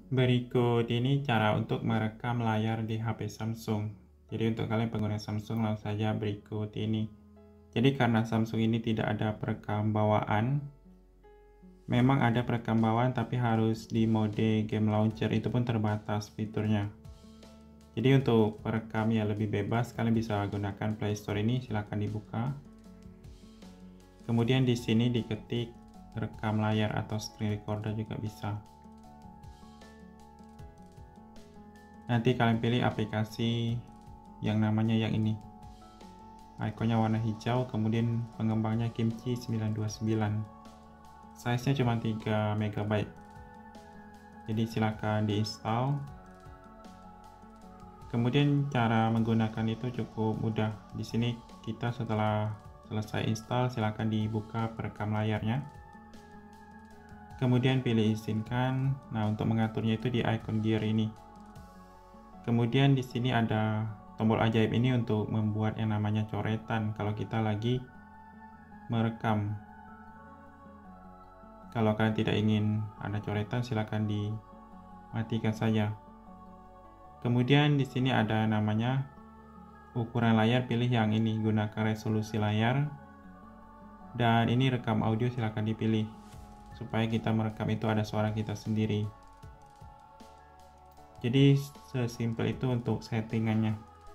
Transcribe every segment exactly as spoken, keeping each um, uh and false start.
Berikut ini cara untuk merekam layar di H P Samsung. Jadi untuk kalian pengguna Samsung langsung saja berikut ini. Jadi karena Samsung ini tidak ada perekam bawaan, memang ada perekam bawaan tapi harus di mode game launcher, itu pun terbatas fiturnya. Jadi untuk perekam yang lebih bebas, kalian bisa gunakan Play Store ini, silahkan dibuka. Kemudian di sini diketik rekam layar atau screen recorder juga bisa. Nanti kalian pilih aplikasi yang namanya yang ini. Ikonnya warna hijau, kemudian pengembangnya Kimchi sembilan dua sembilan. Size-nya cuma tiga megabyte. Jadi silakan diinstal. Kemudian cara menggunakan itu cukup mudah. Di sini kita setelah selesai install, silakan dibuka perekam layarnya. Kemudian pilih izinkan. Nah, untuk mengaturnya itu di icon gear ini. Kemudian di sini ada tombol ajaib ini untuk membuat yang namanya coretan kalau kita lagi merekam. Kalau kalian tidak ingin ada coretan, silakan dimatikan saja. Kemudian di sini ada namanya ukuran layar, pilih yang ini, gunakan resolusi layar. Dan ini rekam audio, silakan dipilih supaya kita merekam itu ada suara kita sendiri. Jadi sesimpel itu untuk settingannya.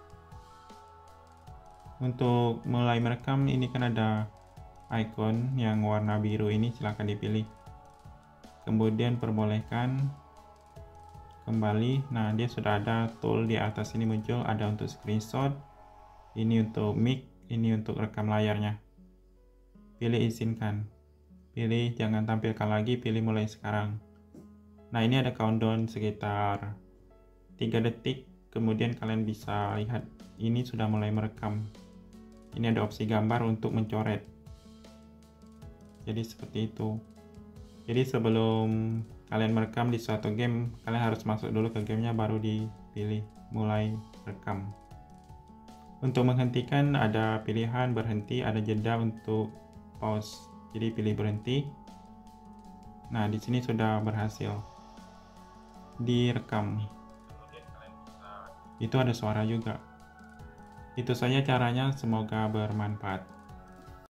Untuk mulai merekam ini kan ada icon yang warna biru ini, silahkan dipilih. Kemudian perbolehkan kembali. Nah, dia sudah ada tool di atas ini muncul, ada untuk screenshot, ini untuk mic, ini untuk rekam layarnya. Pilih izinkan. Pilih jangan tampilkan lagi, pilih mulai sekarang. Nah, ini ada countdown sekitar tiga detik, kemudian kalian bisa lihat ini sudah mulai merekam. Ini ada opsi gambar untuk mencoret. Jadi seperti itu. Jadi sebelum kalian merekam di suatu game, kalian harus masuk dulu ke gamenya baru dipilih mulai rekam. Untuk menghentikan ada pilihan berhenti, ada jeda untuk pause. Jadi pilih berhenti. Nah, di sini sudah berhasil direkam. Itu ada suara juga. Itu saja caranya, semoga bermanfaat.